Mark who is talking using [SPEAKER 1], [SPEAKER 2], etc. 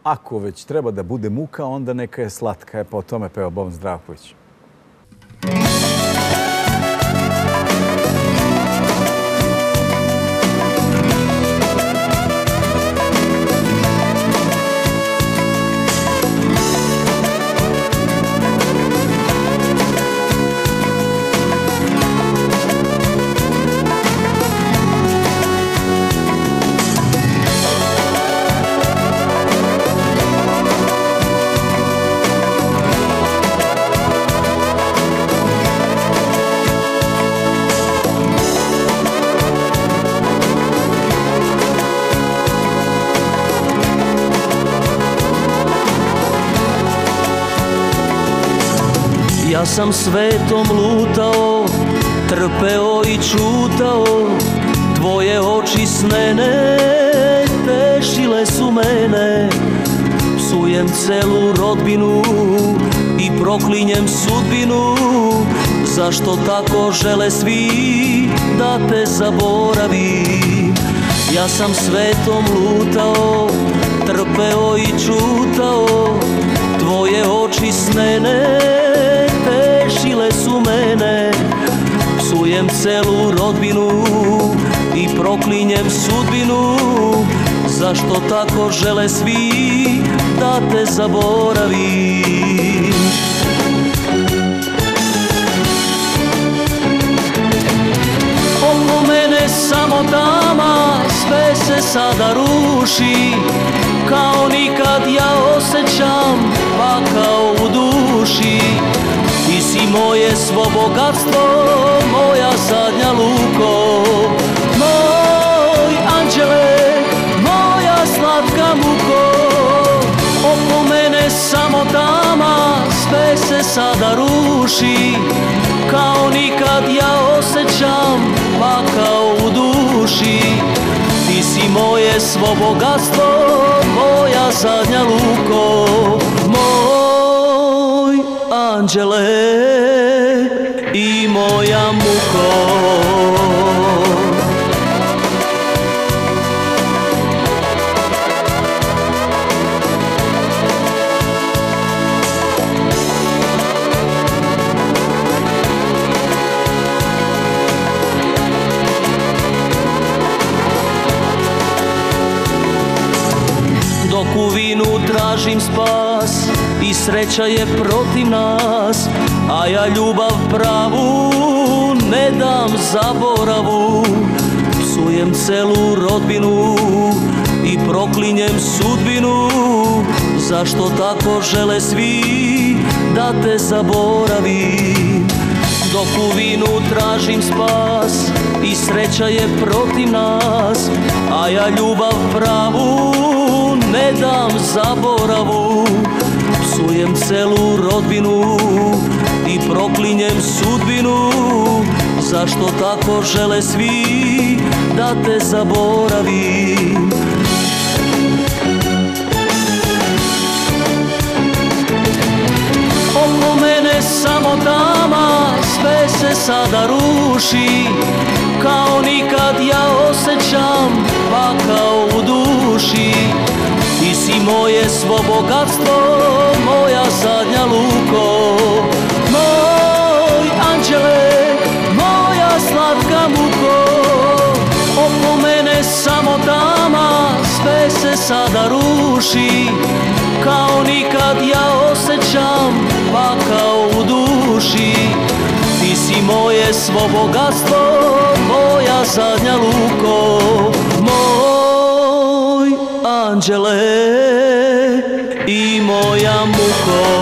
[SPEAKER 1] ako već treba da bude muka, onda neka je slatka. Pa o tome peva Boban Zdravković.
[SPEAKER 2] Ja sam svetom lutao, trpeo i čutao, tvoje oči snene tešile su mene. Psujem celu rodbinu i proklinjem sudbinu, zašto tako žele svi da te zaboravim. Ja sam svetom lutao, trpeo i čutao, tvoje oči snene tešile su mene. Psujem celu rodbinu i proklinjem sudbinu, zašto tako žele svi da te zaboravim. Oko mene samo tama, sve se sada ruši, kao nikad ja osjećam pakao u duši. Ti si moje svo bogatstvo, moja zadnja luko, moj anđele, moja slatka muko. Oko mene samo tama, sve se sada ruši, kao nikad ja osjećam pakao u duši. Ti si moje svo bogatstvo, moja zadnja luko, moj anđele i moja muko. Dok u vinu tražim spas i sreća je protiv nas, a ja ljubav pravu ne dam zaboravu. Psujem celu rodbinu i proklinjem sudbinu, zašto tako žele svi da te zaboravim. Dok u vinu tražim spas i sreća je protiv nas, a ja ljubav pravu ne dam zaboravu. Psujem celu rodbinu i proklinjem sudbinu, zašto tako žele svi da te zaboravim. Oko mene samo tama, sve se sada ruši, kao nikad ja osjećam pakao u duši. Ti si moje svo bogatstvo, moja zadnja luko, moj anđele, moja slatka muko. Oko mene samo tama, sve se sada ruši, kao nikad ja osjećam pakao u duši. Ti si moje svo bogatstvo, moja zadnja luko, moj anđele i moja muko.